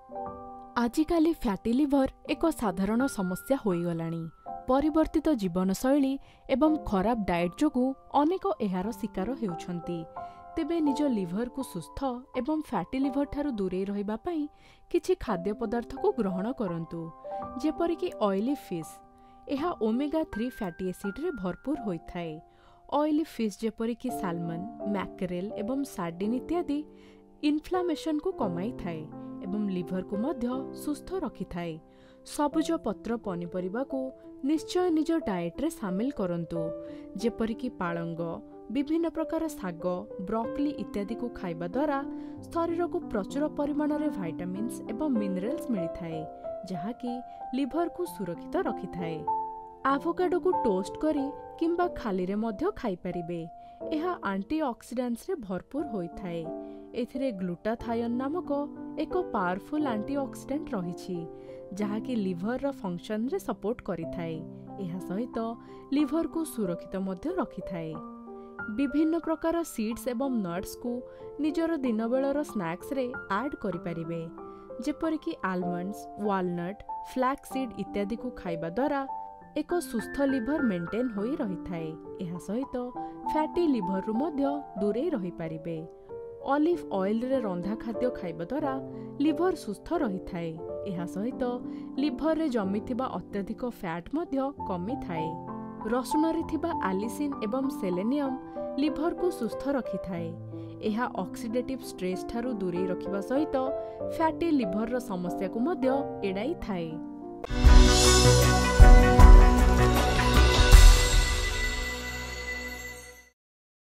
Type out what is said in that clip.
आजिकाली fatty liver एक साधारण समस्या होईगलानी। परिवर्तित जीवनशैली एवं खराब डाएट जोगु अनेक एहार शिकार हेउछंती। तेबे निज लिवर को सुस्थ एवं फैटी लिवर ठारू दूरे रहिबा पई किछि खाद्य पदार्थ को ग्रहण करंतु, जेपरिक ऑयली फिश। एहा ओमेगा 3 फैटी एसिड रे भरपूर होइथाए। ऑयली फिश जेपरिक सालमन, मैकेरेल एवं सार्डिन इत्यादि इन्फ्लामेशन को कमाई थाए एवं लिवर को मध्य सुस्थ रखि थाए। सबुज पत्र पनिपरिबा को निश्चय निज डाएट रे शामिल करंतु, जेपरिक पालंग, विभिन्न प्रकार साग, ब्रोकली इत्यादि को खाइबा द्वारा शरीर को प्रचुर परिमाण रे विटामिन्स एवं मिनरल्स मिलिथाए, जहाकी लिवर को सुरक्षित रखिथाए। आभोकाडो को टोस्ट करी किंबा खाली रे मध्य खाई परिबे। एहा एंटीऑक्सीडेंट्स रे भरपूर होइथाए। एथिरे ग्लूटाथायोन नामक एक पावरफुल एंटीऑक्सीडेंट रहिछि, जहाकी लिवर रो फंक्शन रे सपोर्ट करिथाए। एहा सहित लिवर को सुरक्षित मध्य रखिथाए। विभिन्न प्रकार सीड्स एवं नट्स को निजर दिन बेलर स्नैक्स रे ऐड करि परिबे, जेपरिक आलमंड्स, वालनट, फ्लैक्स सीड इत्यादि को खाइबा द्वारा एक सुस्थ लिवर मेंटेन होई रहिथाए। एहा सहित फैटी लिवर रु मध्य दूरे रहि परिबे। ऑलिव ऑयल रे रंधा खाद्य खाइबा द्वारा लिवर सुस्थ रहिथाए। एहा सहित लिवर रे जमिथिबा अत्यधिक फैट मध्य कमी थाए। रसुन रे थिबा एलिसिन एवं सेलेनियम लिवर को सुस्थ रखिथाए। एहा ऑक्सीडेटिव स्ट्रेस ठारू दूरे रखिबा सहित फैटी लिवर रो समस्या को मध्य एडाई थाए।